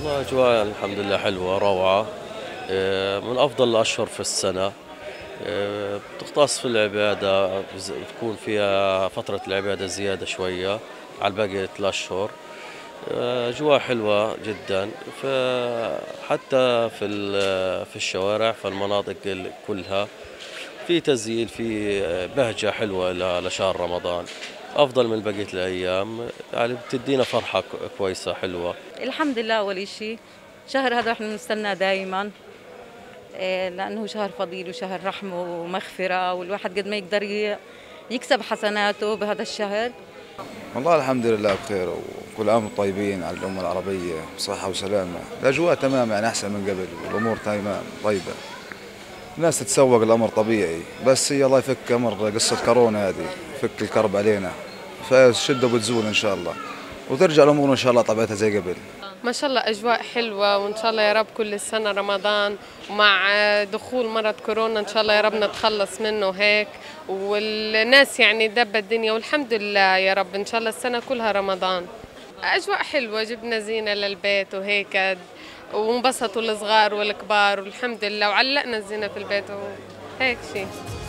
والله أجواء الحمد لله حلوة روعة. من أفضل الأشهر في السنة. بتختص في العبادة، بتكون فيها فترة العبادة زيادة شوية على بقية الأشهر. أجواء حلوة جدا. حتى في الشوارع، في المناطق كلها في تزيين، في بهجة حلوة لشهر رمضان، أفضل من بقية الأيام. يعني بتدينا فرحة كويسة حلوة. الحمد لله. أول شيء شهر هذا احنا بنستناه دائما، لأنه شهر فضيل وشهر رحمة ومغفرة، والواحد قد ما يقدر يكسب حسناته بهذا الشهر. والله الحمد لله بخير، وكل عام وانتم طيبين على الأمة العربية بصحة وسلامة. الأجواء تمام، يعني أحسن من قبل، والأمور تمام طيبة. الناس تتسوق، الأمر طبيعي، بس هي الله يفك أمر قصة كورونا هذه، يفك الكرب علينا، فالشدة بتزول إن شاء الله، وترجع الأمور إن شاء الله طبيعتها زي قبل. ما شاء الله أجواء حلوة، وإن شاء الله يا رب كل سنة رمضان، ومع دخول مرض كورونا إن شاء الله يا رب نتخلص منه هيك، والناس يعني دب الدنيا، والحمد لله يا رب إن شاء الله السنة كلها رمضان. أجواء حلوة، جبنا زينة للبيت وهيك، وانبسطوا الصغار والكبار والحمد لله، وعلقنا الزينة في البيت وهيك شيء.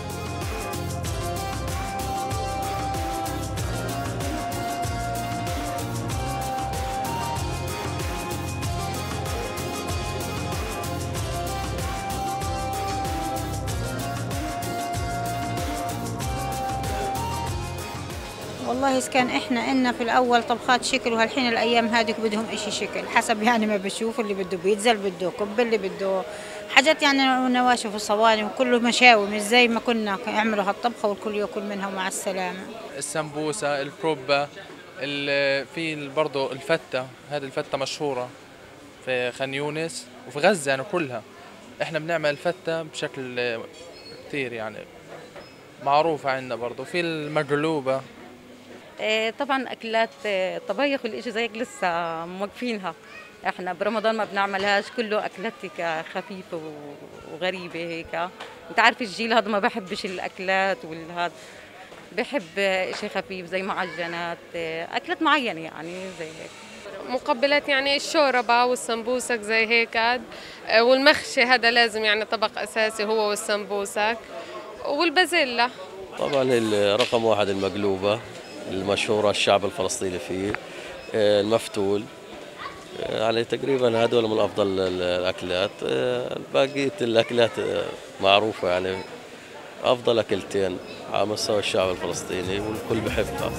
والله إذا كان إحنا إلنا في الأول طبخات شكل، وهالحين الأيام هذيك بدهم إشي شكل حسب يعني ما بشوف، اللي بده بيتزا، اللي بده كب، اللي بده حاجات يعني نواشف وصواني، وكله مشاوي، مش زي ما كنا يعملوا هالطبخة والكل ياكل منها ومع السلامة. السمبوسة، الكروبة، في برضه الفتة، هذه الفتة مشهورة في خان يونس وفي غزة يعني كلها. احنا بنعمل الفتة بشكل كتير يعني معروفة عندنا. برضه في المقلوبة. طبعا أكلات طبايخ والإشي زيك لسه موقفينها. احنا برمضان ما بنعملهاش، كله أكلات هيك خفيفة وغريبة هيك. انت عارف الجيل هذا ما بحبش الأكلات والهذا، بحب إشي خفيف زي معجنات، أكلات معينة يعني زي هيك. مقبلات يعني الشوربة والسمبوسك زي هيك، والمخشي هذا لازم يعني طبق أساسي هو والسمبوسك، والبازيلا. طبعا رقم واحد المقلوبة المشهورة، الشعب الفلسطيني فيه. المفتول. يعني تقريبا هذول من أفضل الأكلات. بقية الأكلات معروفة، يعني أفضل أكلتين على مستوى الشعب الفلسطيني والكل بحبها.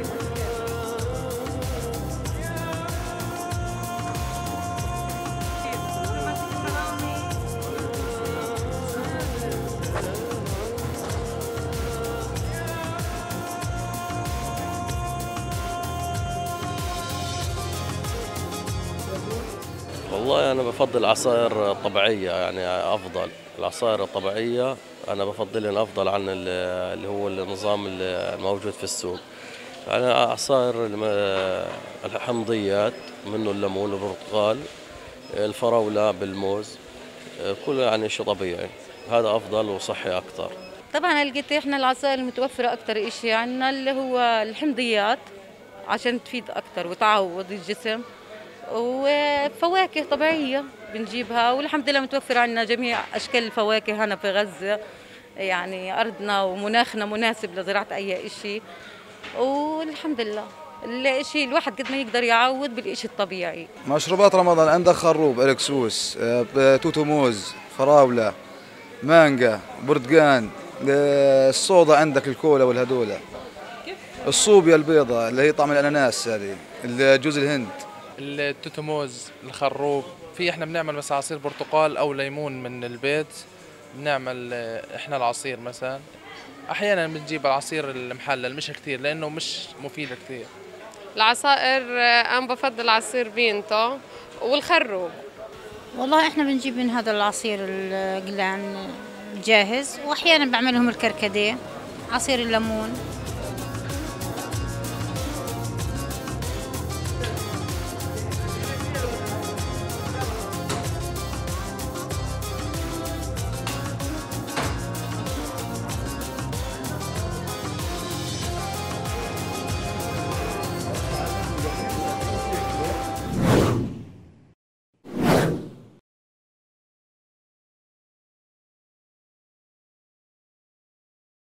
والله أنا بفضل عصائر طبيعية، يعني أفضل العصائر الطبيعية. أنا بفضلها أفضل عن اللي هو النظام الموجود في السوق. يعني عصائر الحمضيات، منه الليمون، البرتقال، الفراولة بالموز، كله يعني شيء طبيعي. هذا أفضل وصحي أكثر. طبعا لقيت احنا العصائر المتوفرة أكثر إشي عنا اللي هو الحمضيات، عشان تفيد أكثر وتعوض الجسم، وفواكه طبيعية بنجيبها، والحمد لله متوفر عندنا جميع أشكال الفواكه هنا في غزة. يعني أرضنا ومناخنا مناسب لزراعة أي إشي، والحمد لله الإشي الواحد قد ما يقدر يعوض بالإشي الطبيعي. مشروبات رمضان عندك خروب، إلكسوس، توتو موز، فراولة، مانجا، برتقان، الصودا عندك، الكولا والهدولة، الصوبيا البيضاء اللي هي طعم الأناناس، هذه جوز الهند، التوتوموز، الخروب. احنا بنعمل مثلا عصير برتقال او ليمون من البيت. بنعمل احنا العصير مثلا. احيانا بنجيب العصير المحلل، مش كتير لانه مش مفيد كتير. العصائر أنا بفضل عصير بينتو والخروب. والله إحنا بنجيب من هذا العصير القلان الجاهز، وأحيانا بعملهم الكركديه، عصير الليمون.